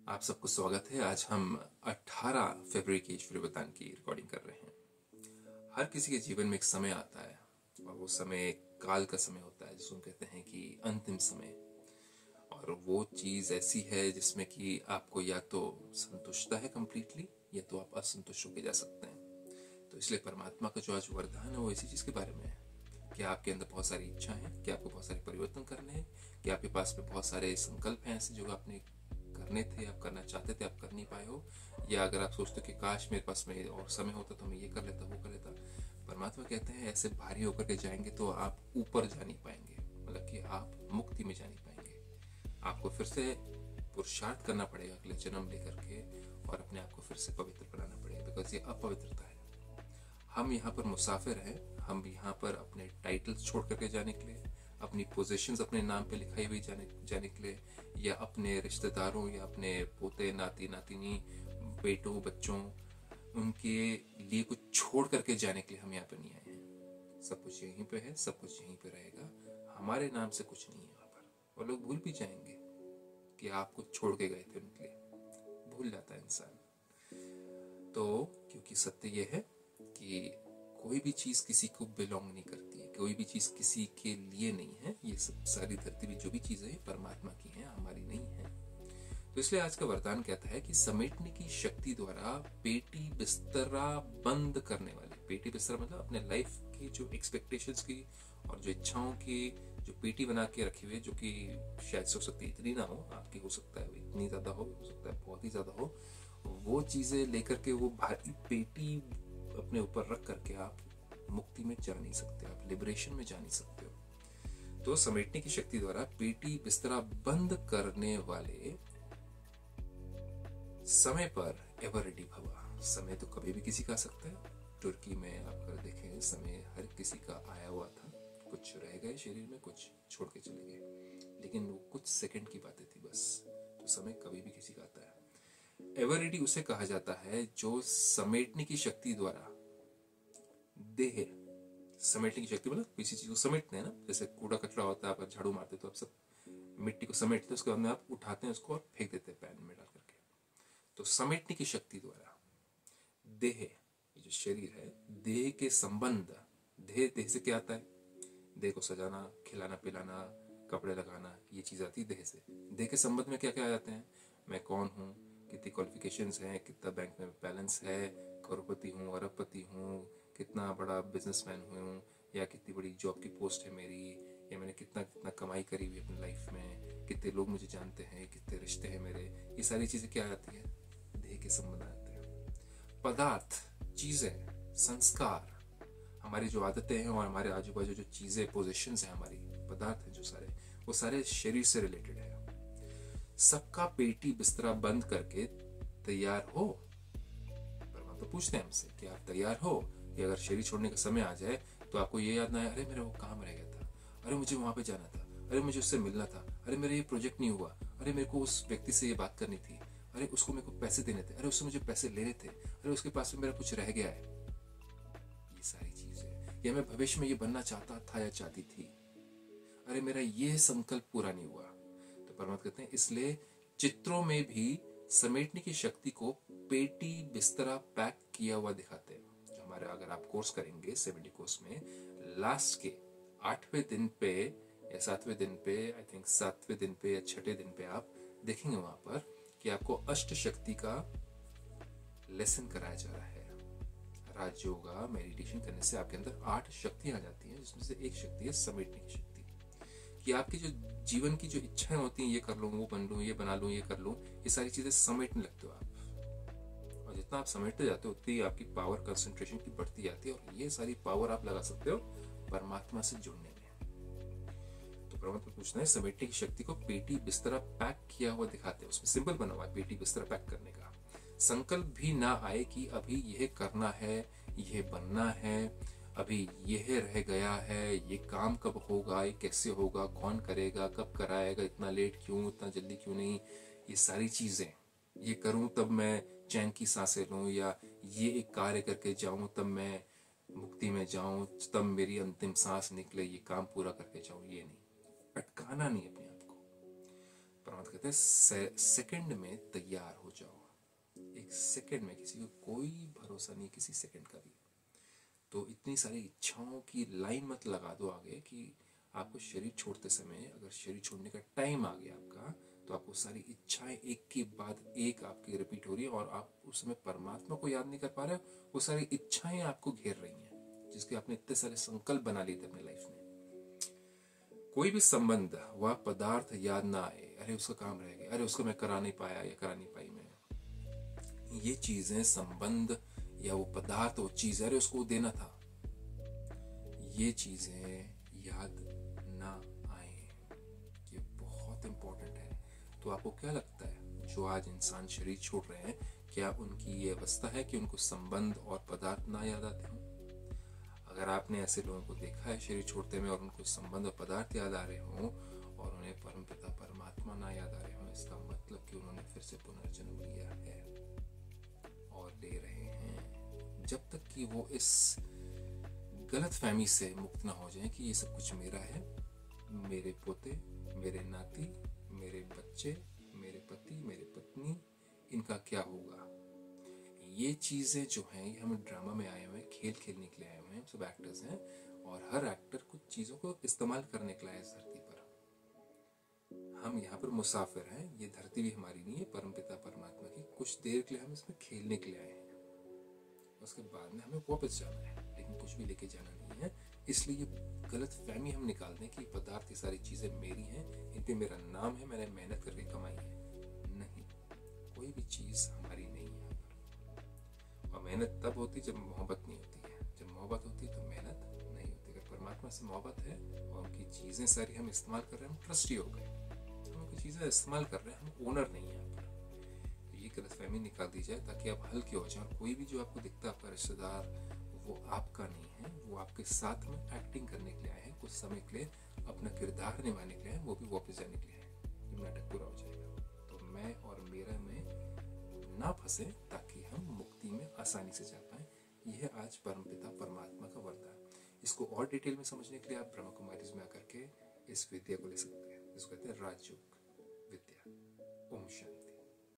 आप सबको स्वागत है। आज हम 18 फरवरी की ईश्वरी वरदान की रिकॉर्डिंग कर रहे हैं। हर किसी के जीवन में एक समय आता है और वो समय काल का समय होता है जिसको कहते हैं कि अंतिम समय। और वो चीज़ ऐसी है जिसमें कि आपको या तो संतुष्टता है कंप्लीटली या तो आप असंतुष्ट होकर जा सकते हैं। तो इसलिए परमात्मा का जो आज वरदान है वो इसी चीज़ के बारे में है कि आपके अंदर बहुत सारी इच्छा है, कि आपको बहुत सारे परिवर्तन करने हैं, कि आपके पास में बहुत सारे संकल्प हैं ऐसे जो आपने करने थे, आप करना चाहते थे, आप कर नहीं पाए हो, या अगर आप सोचते हो कि काश मेरे पास में और समय होता तो मैं ये कर लेता वो कर लेता। परमात्मा कहते हैं ऐसे भारी होकर के जाएंगे तो आप ऊपर जा नहीं पाएंगे, मतलब कि आप मुक्ति में जा नहीं पाएंगे। आपको फिर से पुरुषार्थ करना पड़ेगा अगले जन्म लेकर के और अपने आप को फिर से पवित्र बनाना पड़ेगा, बिकॉज ये अपवित्रता है। हम यहाँ पर मुसाफिर हैं, हम यहाँ पर अपने टाइटल्स छोड़ करके जाने के लिए, अपनी पोजीशंस अपने नाम पे लिखाई हुई जाने के लिए, या अपने रिश्तेदारों या अपने पोते नाती नातिनी बेटों बच्चों उनके लिए कुछ छोड़ करके जाने के लिए हम यहाँ पर नहीं आए हैं। सब कुछ यहीं पे है, सब कुछ यहीं पे रहेगा, हमारे नाम से कुछ नहीं है वहाँ पर। और लोग भूल भी जाएंगे कि आप कुछ छोड़ के गए थे उनके लिए, भूल जाता है इंसान। तो क्योंकि सत्य ये है कि कोई भी चीज किसी को बिलोंग नहीं करती है, कोई भी चीज किसी के लिए नहीं है। ये सब सारी धरती में जो भी चीजें हैं परमात्मा की हैं, हमारी नहीं है। तो इसलिए आज का वरदान कहता है कि समेटने की शक्ति द्वारा पेटी बिस्तरा बंद करने वाले, पेटी बिस्तरा मतलब अपने लाइफ की जो एक्सपेक्टेशंस की और जो इच्छाओं की जो पेटी बना के रखी हुई है, जो कि शायद से हो सकती है इतनी ना हो, आपकी हो सकता है इतनी ज्यादा हो सकता है बहुत ही ज्यादा हो, वो चीजें लेकर के वो भारी पेटी अपने ऊपर रख करके आप मुक्ति में जा नहीं सकते, आप लिबरेशन में जा नहीं सकते हो। तो समेटने की शक्ति द्वारा पेटी बिस्तरा बंद करने वाले समय पर एवर रेडी भवा। समय तो कभी भी किसी का आ सकता है। तुर्की में आप अगर देखें समय हर किसी का आया हुआ था, कुछ रह गए शरीर में, कुछ छोड़ के चले गए, लेकिन वो कुछ सेकंड की बातें थी बस। तो समय कभी भी किसी का आता है। एवर रेडी उसे कहा जाता है जो समेटने की शक्ति द्वारा देह, समेटने की शक्ति मतलब किसी चीज को समेटते हैं ना, जैसे कूड़ा कचरा होता है, आप झाड़ू मारते तो आप सब मिट्टी को समेटते हैं, उसके बाद में आप उठाते हैं उसको और फेंक देते हैं पैन में डाल करके। तो समेटने की शक्ति द्वारा देह, ये जो शरीर है, देह के संबंध, देह से क्या आता है? देह को सजाना, खिलाना पिलाना, कपड़े लगाना, ये चीज आती है देह से। देह के संबंध में क्या क्या आ जाते हैं? मैं कौन हूँ, कितनी क्वालिफिकेशंस हैं, कितना बैंक में बैलेंस है, करोड़पति हूँ, अरबपति हूँ, कितना बड़ा बिजनेसमैन हूँ, या कितनी बड़ी जॉब की पोस्ट है मेरी, या मैंने कितना कितना कमाई करी हुई अपनी लाइफ में, कितने लोग मुझे जानते हैं, कितने रिश्ते हैं मेरे, ये सारी चीजें क्या आती है? देह के संबंध आते हैं। पदार्थ, चीजें, संस्कार, हमारी जो आदतें हैं और हमारे आजू बाजू जो चीजें पोजीशंस हैं, हमारी पदार्थ हैं जो सारे, वो सारे शरीर से रिलेटेड है। सबका पेटी बिस्तरा बंद करके तैयार हो। परमात्मा पूछते हैं हमसे कि आप तैयार हो कि अगर शरीर छोड़ने का समय आ जाए तो आपको ये याद ना आए, अरे मेरा वो काम रह गया था, अरे मुझे वहां पे जाना था, अरे मुझे उससे मिलना था, अरे मेरा ये प्रोजेक्ट नहीं हुआ, अरे मेरे को उस व्यक्ति से ये बात करनी थी, अरे उसको मेरे को पैसे देने थे, अरे उससे मुझे पैसे लेने थे, अरे उसके पास में मेरा कुछ रह गया है। ये सारी चीजें, या मैं भविष्य में ये बनना चाहता था या चाहती थी, अरे मेरा ये संकल्प पूरा नहीं हुआ। तो परमात्मा कहते हैं इसलिए चित्रों में भी समेटने की शक्ति को पेटी बिस्तरा पैक किया हुआ दिखाते हैं। हमारे अगर आप कोर्स करेंगे 70 कोर्स में, लास्ट के 8वें दिन पे या 7वें दिन पे, आई थिंक 7वें दिन पे या 6ठे दिन पे आप देखेंगे वहां पर कि आपको अष्ट शक्ति का लेसन कराया जा रहा है। राजयोगा मेडिटेशन करने से आपके अंदर 8 शक्तियां आ जाती हैं, जिसमें से एक शक्ति है समेटने की शक्ति। कि आपकी जो जीवन की जो इच्छाएं होती हैं, ये कर लूं, वो बन लूं, ये बना लूं, ये कर लूं, ये सारी चीजें समेटने लगते हो आप। और जितना आप समेटते जाते हो उतनी आपकी पावर कंसंट्रेशन की बढ़ती जाती है, और ये सारी पावर आप लगा सकते हो परमात्मा से जुड़ने में। तो परमात्मा पूछना है समेटने की शक्ति को पेटी बिस्तरा पैक किया हुआ दिखाते हैं। उसमें सिंबल बना हुआ है पेटी बिस्तरा पैक करने का। संकल्प भी ना आए कि अभी यह करना है, यह बनना है, अभी यह रह गया है, ये काम कब होगा, ये कैसे होगा, कौन करेगा, कब कराएगा, इतना लेट क्यों, इतना जल्दी क्यों नहीं, ये सारी चीजें, ये करूं तब मैं चैन की सांसें लूं, या ये एक कार्य करके जाऊं तब मैं मुक्ति में जाऊं, तब मेरी अंतिम सांस निकले, ये काम पूरा करके जाऊं, ये नहीं, अटकाना नहीं अपने आप को। भगवान कहते हैं सेकंड में तैयार हो जाओ। एक सेकंड में, किसी को कोई भरोसा नहीं किसी सेकंड का भी। तो इतनी सारी इच्छाओं की लाइन मत लगा दो आगे कि आपको शरीर छोड़ते समय, अगर शरीर छोड़ने का टाइम आ गया आपका, तो आपको सारी इच्छाएं एक के बाद एक आपकी रिपीट हो रही है और आप उस समय परमात्मा को याद नहीं कर पा रहे हो। वो सारी इच्छाएं आपको घेर रही हैं जिसके आपने इतने सारे संकल्प बना लिए थे अपने लाइफ में। कोई भी संबंध वह पदार्थ याद ना आए, अरे उसका काम रह गया, अरे उसको मैं करा नहीं पाया या करा नहीं पाई मैं, ये चीजें, संबंध या वो पदार्थ, वो चीज, अरे उसको देना था, ये चीजें याद ना आए, ये बहुत इंपॉर्टेंट है। तो आपको क्या लगता है जो आज इंसान शरीर छोड़ रहे हैं, क्या उनकी ये अवस्था है कि उनको संबंध और पदार्थ ना याद आते हों? अगर आपने ऐसे लोगों को देखा है शरीर छोड़ते में और उनको संबंध और पदार्थ याद आ रहे हों और उन्हें परमपिता परमात्मा ना याद आ रहे हों, इसका मतलब कि उन्होंने फिर से पुनर्जन्म लिया है और ले रहे हैं। जब तक कि वो इस गलत फहमी से मुक्त ना हो जाए कि ये सब कुछ मेरा है, मेरे पोते, मेरे नाती, मेरे बच्चे, मेरे पति, मेरे पत्नी, इनका क्या होगा। ये चीजें जो हैं, ये हम ड्रामा में आए हुए हैं, खेल खेलने के लिए आए हुए हैं, सब एक्टर्स हैं और हर एक्टर कुछ चीजों को इस्तेमाल करने के लिए इस धरती पर। हम यहाँ पर मुसाफिर हैं, ये धरती भी हमारी नहीं है, परमपिता परमात्मा की। कुछ देर के लिए हम इसमें खेलने के लिए आए हैं, उसके बाद में हमें वापस जाना है, लेकिन कुछ भी लेके जाना नहीं है। इसलिए ये गलत फहमी हम निकाल दें कि पदार्थ, ये सारी चीजें मेरी हैं, इन पे मेरा नाम है, मैंने मेहनत करके कमाई है। नहीं, कोई भी चीज हमारी नहीं है। और मेहनत तब होती जब मोहब्बत नहीं होती है, जब मोहब्बत होती है तो मेहनत नहीं होती। अगर परमात्मा से मोहब्बत है और उनकी चीजें सारी हम इस्तेमाल कर रहे हैं, हम ट्रस्टी हो गए, हम उनकी चीजें इस्तेमाल कर रहे हैं, हम ओनर नहीं है यहाँ पर। तो ये गलतफहमी निकाल दी जाए ताकि आप हल्के हो जाए। और कोई भी जो आपको दिखता है आपका रिश्तेदार, वो आपका नहीं है, वो आपके साथ में एक्टिंग करने के लिए आए हैं, कुछ समय के लिए अपना किरदार निभाने के लिए, वो भी वापस जाने के लिए है। नाटक पूरा हो जाएगा। तो मैं और मेरा में ना फंसे ताकि हम मुक्ति में आसानी से जा पाए। यह आज परमपिता परमात्मा का वरदान। इसको और डिटेल में समझने के लिए आप ब्रह्मा कुमारीज में आकर के इस विद्या को ले सकते हैं, इसको कहते हैं राजयोग विद्या। ओम शांति।